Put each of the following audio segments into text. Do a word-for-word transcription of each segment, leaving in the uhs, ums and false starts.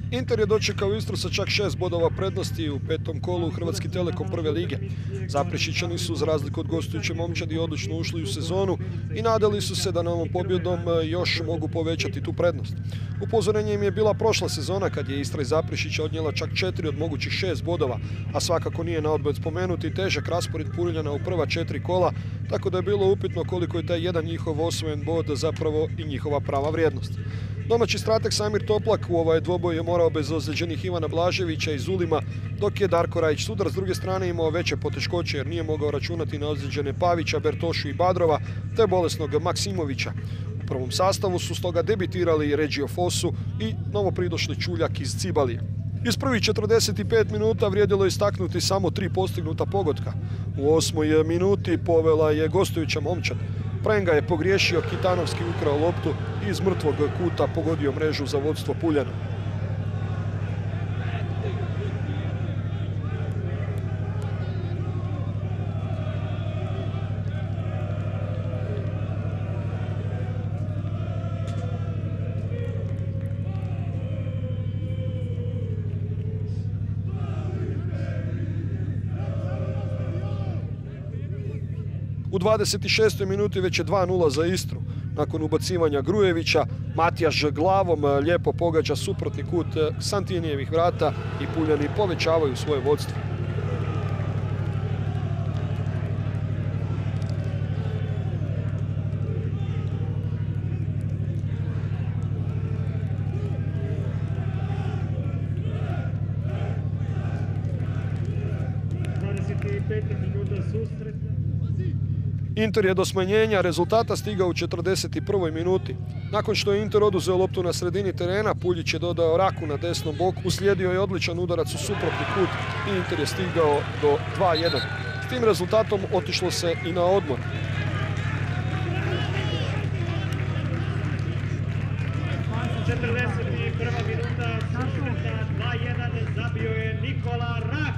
Inter je dočekao Istru sa čak šest bodova prednosti u petom kolu Hrvatski Telekom prve lige. Zaprešićani su, za razliku od gostujuće momčadi, odlično ušli u sezonu i nadali su se da novom pobjedom još mogu povećati tu prednost. Upozorenje im je bila prošla sezona kad je Istra iz Zaprešića odnijela čak četiri od mogućih šest bodova, a svakako nije na odmet spomenuti težak raspored Puljana u prva četiri kola, tako da je bilo upitno koliko je taj jedan njihov osvojen bod zapravo i njihova prava vrijednost. Domaći strateg Samir Toplak u ovaj dvoboj je morao bez ozlijeđenih Ivana Blaževića i Zulima, dok je Darko Rajić-Sudar s druge strane imao veće poteškoće jer nije mogao računati na ozlijeđene Pavića, Bertošu i Badrova te bolesnog Maksimovića. U prvom sastavu su stoga debitirali Reggio Fossu i novopridošli Čuljak iz Cibalije. Iz prvih četrdeset pet minuta vrijedilo je istaknuti samo tri postignuta pogotka. U osmoj minuti povela je gostujuća momčad. Prenga je pogriješio, Kitanovski ukrao loptu i iz mrtvog kuta pogodio mrežu za vodstvo Puljana. U dvadeset šestoj minuti već je dva nula za Istru. Nakon ubacivanja Grujevića, Matijaš glavom lijepo pogađa suprotni kut Santinijevih vrata i Puljani povećavaju svoje vodstvo. dvadeset peta minuta susreta. Inter je do smanjenja rezultata stigao u četrdeset prvoj minuti. Nakon što je Inter oduzeo loptu na sredini terena, Puljić je dodao Raku na desnom boku, uslijedio je odličan udarac u suprotni kut i Inter je stigao do dva jedan. S tim rezultatom otišlo se i na odmor. četrdeset prva minuta susreta, dva jedan, zabio je Nikola Rak.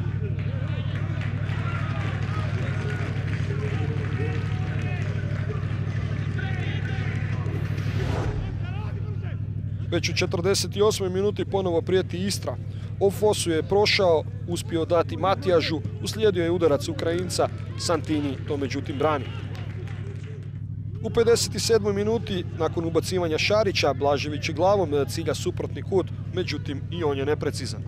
Već u četrdeset osmoj minuti ponovo prijeti Istra. Ofosu je prošao, uspio dati Matijažu, uslijedio je udarac Ukrajinca, Santini to međutim brani. U pedeset sedmoj minuti, nakon ubacivanja Šarića, Blažević je glavom cilja suprotni kut, međutim i on je neprecizan.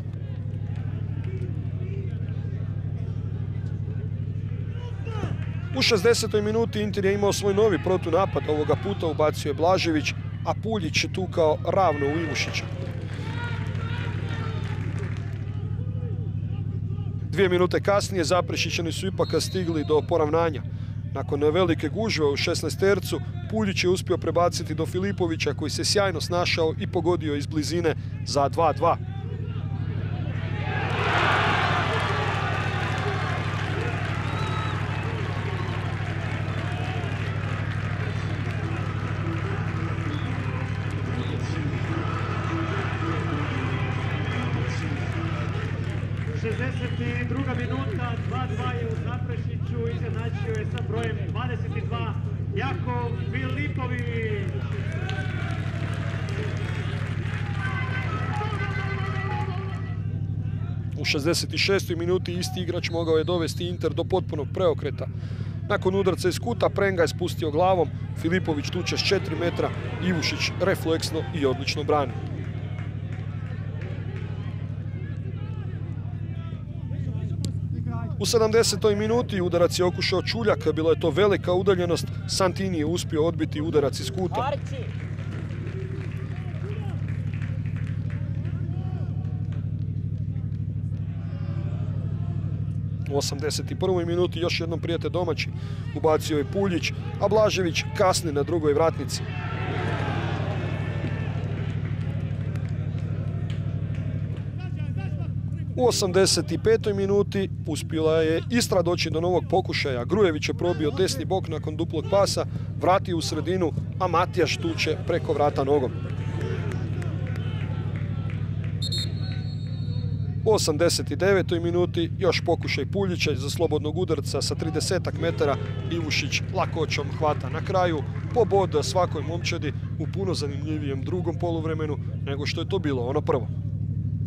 U šezdesetoj minuti Inter je imao svoj novi protunapad, ovoga puta ubacio je Blažević, a Puljić je tukao ravno u Ivušića. Dvije minute kasnije Zaprešićani su ipak stigli do poravnanja. Nakon velike gužve u šesnaestercu, Puljić je uspio prebaciti do Filipovića koji se sjajno snašao i pogodio iz blizine za dva dva. šezdeset druga minuta, dva dva je u Zaprešiću, izjednačio je sa brojem dvadeset dva Jakov Filipović. U šezdeset šestoj minuti isti igrač mogao je dovesti Inter do potpunog preokreta. Nakon udarca iz kuta Prenga je spustio glavom, Filipović tuče s četiri metra, Ivušić refleksno i odlično brani. U sedamdesetoj minuti udarac je okušao Čuljak, bila je to velika udaljenost, Santini je uspio odbiti udarac iz kuta. U osamdeset prvoj minuti još jednom prijete domaći, ubacio je Puljić, a Blažević kasni na drugoj vratnici. U osamdeset petoj minuti uspjela je Istra doći do novog pokušaja. Grujević je probio desni bok nakon duplog pasa, vratio u sredinu, a Matijaš tuče preko vrata nogom. U osamdeset devetoj minuti još pokušaj Puljića za slobodnog udarca sa tridesetak metara, Ivušić lakoćom hvata na kraju, po bod svakoj momčadi u puno zanimljivijem drugom poluvremenu nego što je to bilo ono prvo.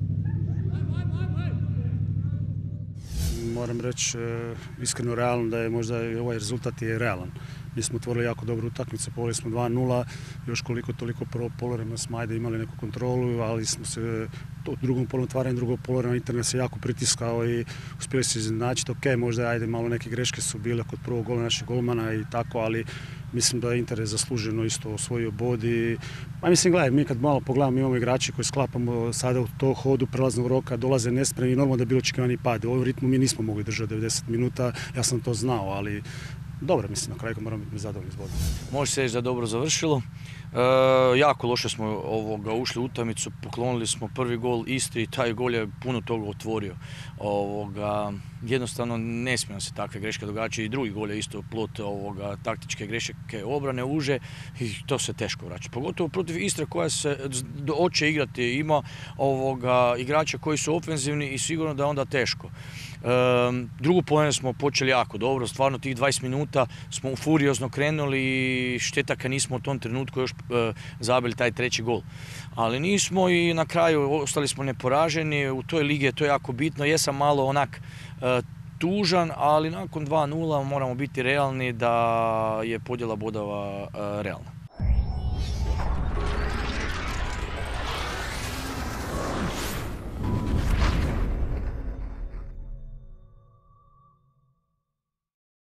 Moram reći e, iskreno realno da je možda i ovaj rezultat je realan. Mi smo otvorili jako dobru utakmicu, poveli smo dva nula, još koliko toliko prvo poluvremena smo ajde imali neku kontrolu, ali smo se u drugom polu otvaranju drugog poluvremena Inter nas je jako pritiskao i uspjeli se izjednačiti. Ok, možda ajde malo neke greške su bile kod prvog gola našeg golmana i tako, ali mislim da je Inter je zasluženo isto osvojio bod i pa mislim gledaj, mi kad malo pogledamo imamo igrači koji sklapamo sada u to hodu prelaznog roka, dolaze nespremni i normalno da je bilo očekivani pad. U ovom ritmu mi nismo mogli držati devedeset minuta, ja sam to znao, ali dobro, mislim, na kraju moramo biti zadovoljni s bodom. Može se reći da je dobro završilo. E, jako loše smo ovoga, ušli u utakmicu, poklonili smo prvi gol Istri i taj gol je puno toga otvorio. Ovoga, jednostavno ne smije se takve greške događati i drugi gol je isto plod ovoga, taktičke greške obrane uže i to se teško vraća. Pogotovo protiv Istre koja se hoće igrati, ima ovoga, igrača koji su ofenzivni i sigurno da je onda teško. E, drugu polovinu smo počeli jako dobro, stvarno tih dvadeset minuta smo furiozno krenuli i šteta kad nismo u tom trenutku još e, zabili taj treći gol. Ali nismo i na kraju ostali smo neporaženi, u toj ligi je to jako bitno, jesam malo onak e, tužan, ali nakon dva nula moramo biti realni da je podjela bodova e, realna.